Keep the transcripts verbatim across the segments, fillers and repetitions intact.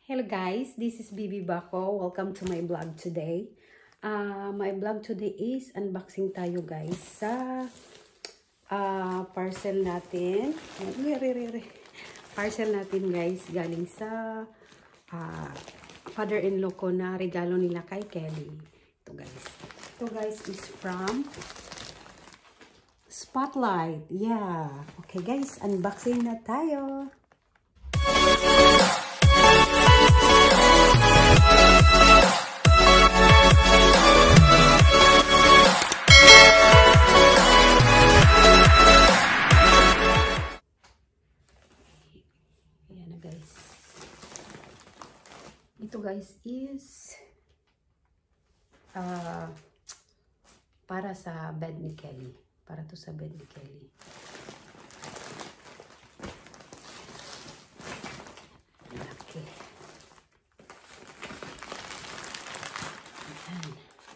Hello guys, this is Bibi Bako. Welcome to my vlog today. Uh, my vlog today is unboxing tayo guys sa uh, parcel natin. Parcel natin guys galing sa uh, father-in-law ko na regalo nila kay Kelly. Ito guys. Ito guys is from Spotlight. Yeah. Okay guys, unboxing na tayo. Ito guys is uh, para sa bed ni Kelly. Para to sa bed ni Kelly. Okay. Ayan.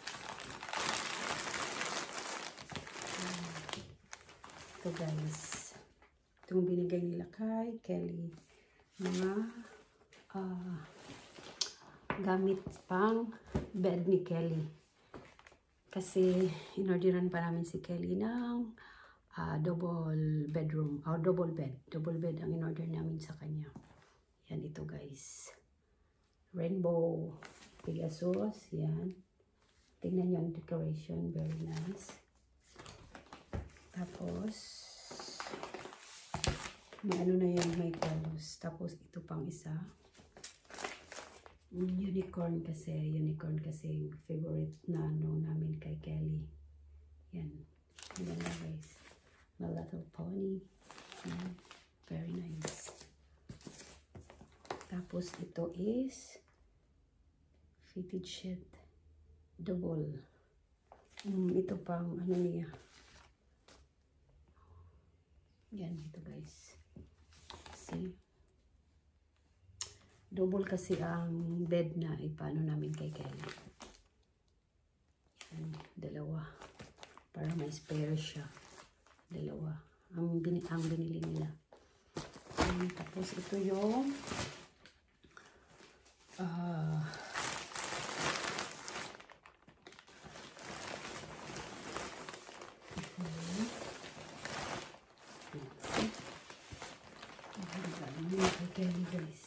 Ito guys. Itong binigay nila kay Kelly. Mga uh, gamit pang bed ni Kelly. Kasi inorderan pa namin si Kelly ng uh, double bedroom or double bed. Double bed ang inorder namin sa kanya. Yan ito guys. Rainbow Pegasus. Yan. Tingnan nyo ang decoration. Very nice. Tapos may ano na yan, may colors. Tapos ito pang isa. Unicorn kasi, unicorn kasi favorite na ano namin kay Kelly. Yan. Yan na guys. My Little Pony. Yan. Very nice. Tapos ito is fitted sheet. Double. Um, ito pang ano niya. Yan ito guys. See? Double kasi ang bed na ipano namin kay Kelly. Yan, dalawa. Para may spare siya. Dalawa. Ang, bin ang binili nila. Yan, tapos ito yung uh, kay Kelly guys.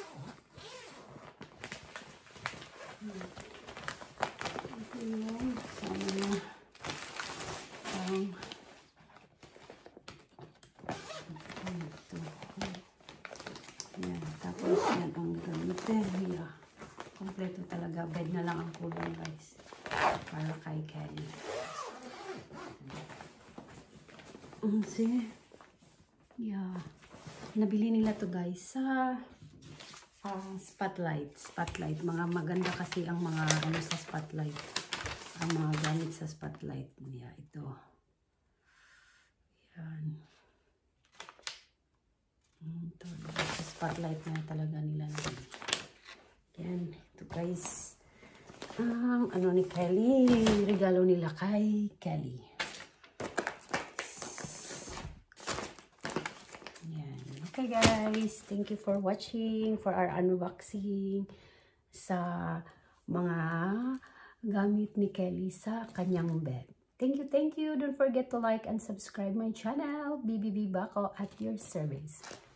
Ito yung sama na ang ito. Yan. Tapos yan ang gamitin. Yeah. Kompleto talaga. Bed na lang ang kulang guys. Para kay Kelly. Um, see? Yeah. Nabili nila to guys sa Uh, spotlight, spotlight. Mga maganda kasi ang mga ano sa spotlight. Ang mga gamit sa spotlight. Yeah, ito. Yan. Ito. Sa spotlight na talaga nila. Yan. Ito guys. Ang um, ano ni Kelly. Regalo nila kay Kelly. Okay guys, thank you for watching for our unboxing sa mga gamit ni Kelly sa kanyang bed. Thank you, thank you. Don't forget to like and subscribe my channel. Bibi Bako at your service.